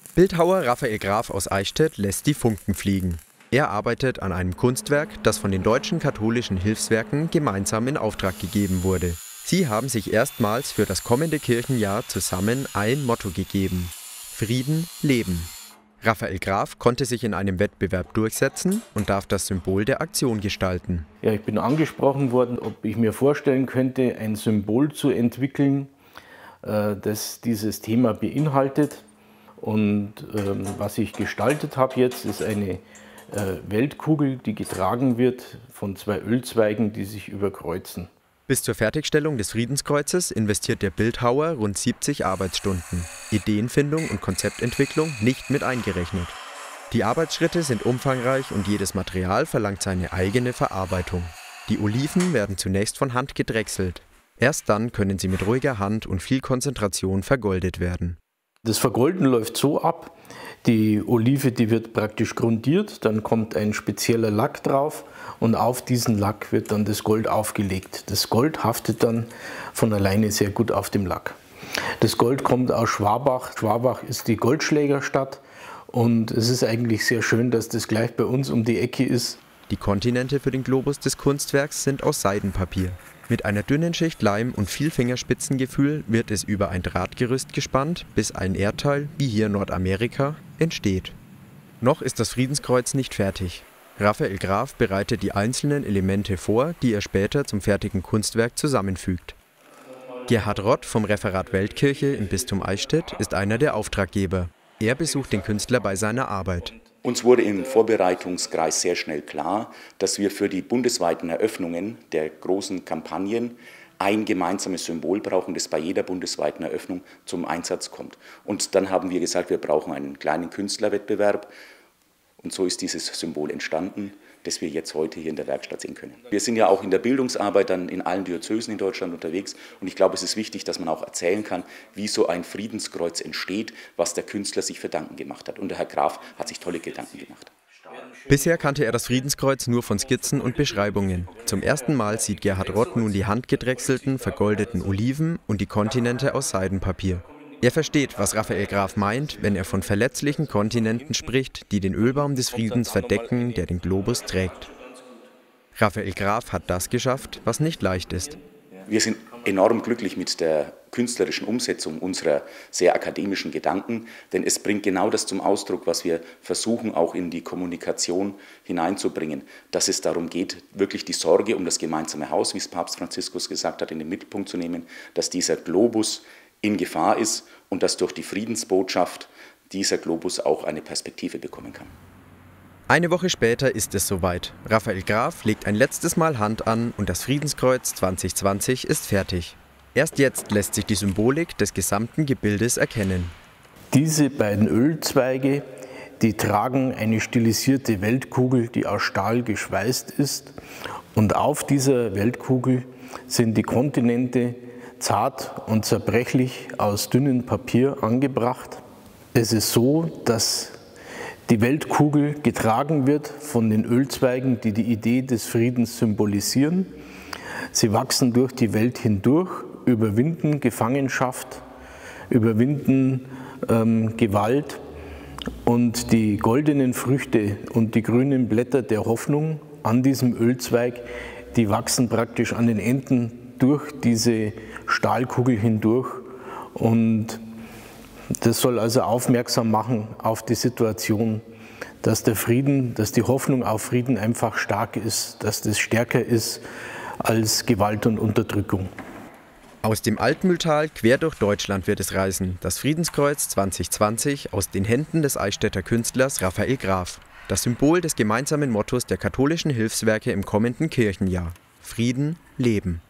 Bildhauer Raphael Graf aus Eichstätt lässt die Funken fliegen. Er arbeitet an einem Kunstwerk, das von den Deutschen Katholischen Hilfswerken gemeinsam in Auftrag gegeben wurde. Sie haben sich erstmals für das kommende Kirchenjahr zusammen ein Motto gegeben: Frieden, Leben. Raphael Graf konnte sich in einem Wettbewerb durchsetzen und darf das Symbol der Aktion gestalten. Ja, ich bin angesprochen worden, ob ich mir vorstellen könnte, ein Symbol zu entwickeln, das dieses Thema beinhaltet. Und was ich gestaltet habe jetzt, ist eine Weltkugel, die getragen wird von zwei Ölzweigen, die sich überkreuzen. Bis zur Fertigstellung des Friedenskreuzes investiert der Bildhauer rund 70 Arbeitsstunden. Ideenfindung und Konzeptentwicklung nicht mit eingerechnet. Die Arbeitsschritte sind umfangreich und jedes Material verlangt seine eigene Verarbeitung. Die Oliven werden zunächst von Hand gedrechselt. Erst dann können sie mit ruhiger Hand und viel Konzentration vergoldet werden. Das Vergolden läuft so ab: Die Olive, die wird praktisch grundiert, dann kommt ein spezieller Lack drauf und auf diesen Lack wird dann das Gold aufgelegt. Das Gold haftet dann von alleine sehr gut auf dem Lack. Das Gold kommt aus Schwabach. Schwabach ist die Goldschlägerstadt und es ist eigentlich sehr schön, dass das gleich bei uns um die Ecke ist. Die Kontinente für den Globus des Kunstwerks sind aus Seidenpapier. Mit einer dünnen Schicht Leim und viel Fingerspitzengefühl wird es über ein Drahtgerüst gespannt, bis ein Erdteil, wie hier Nordamerika, entsteht. Noch ist das Friedenskreuz nicht fertig. Raphael Graf bereitet die einzelnen Elemente vor, die er später zum fertigen Kunstwerk zusammenfügt. Gerhard Rott vom Referat Weltkirche im Bistum Eichstätt ist einer der Auftraggeber. Er besucht den Künstler bei seiner Arbeit. Uns wurde im Vorbereitungskreis sehr schnell klar, dass wir für die bundesweiten Eröffnungen der großen Kampagnen ein gemeinsames Symbol brauchen, das bei jeder bundesweiten Eröffnung zum Einsatz kommt. Und dann haben wir gesagt, wir brauchen einen kleinen Künstlerwettbewerb. Und so ist dieses Symbol entstanden, das wir jetzt heute hier in der Werkstatt sehen können. Wir sind ja auch in der Bildungsarbeit dann in allen Diözesen in Deutschland unterwegs. Und ich glaube, es ist wichtig, dass man auch erzählen kann, wie so ein Friedenskreuz entsteht, was der Künstler sich für Gedanken gemacht hat. Und der Herr Graf hat sich tolle Gedanken gemacht. Bisher kannte er das Friedenskreuz nur von Skizzen und Beschreibungen. Zum ersten Mal sieht Gerhard Rott nun die handgedrechselten, vergoldeten Oliven und die Kontinente aus Seidenpapier. Er versteht, was Raphael Graf meint, wenn er von verletzlichen Kontinenten spricht, die den Ölbaum des Friedens verdecken, der den Globus trägt. Raphael Graf hat das geschafft, was nicht leicht ist. Wir sind enorm glücklich mit der künstlerischen Umsetzung unserer sehr akademischen Gedanken, denn es bringt genau das zum Ausdruck, was wir versuchen auch in die Kommunikation hineinzubringen, dass es darum geht, wirklich die Sorge um das gemeinsame Haus, wie es Papst Franziskus gesagt hat, in den Mittelpunkt zu nehmen, dass dieser Globus in Gefahr ist und dass durch die Friedensbotschaft dieser Globus auch eine Perspektive bekommen kann. Eine Woche später ist es soweit. Raphael Graf legt ein letztes Mal Hand an und das Friedenskreuz 2020 ist fertig. Erst jetzt lässt sich die Symbolik des gesamten Gebildes erkennen. Diese beiden Ölzweige, die tragen eine stilisierte Weltkugel, die aus Stahl geschweißt ist. Und auf dieser Weltkugel sind die Kontinente zart und zerbrechlich aus dünnem Papier angebracht. Es ist so, dass die Weltkugel getragen wird von den Ölzweigen, die die Idee des Friedens symbolisieren. Sie wachsen durch die Welt hindurch, überwinden Gefangenschaft, überwinden Gewalt, und die goldenen Früchte und die grünen Blätter der Hoffnung an diesem Ölzweig, die wachsen praktisch an den Enden durch diese Stahlkugel hindurch, und das soll also aufmerksam machen auf die Situation, dass der Frieden, dass die Hoffnung auf Frieden einfach stark ist, dass das stärker ist als Gewalt und Unterdrückung. Aus dem Altmühltal quer durch Deutschland wird es reisen, das Friedenskreuz 2020 aus den Händen des Eichstätter Künstlers Raphael Graf. Das Symbol des gemeinsamen Mottos der katholischen Hilfswerke im kommenden Kirchenjahr: Frieden, Leben.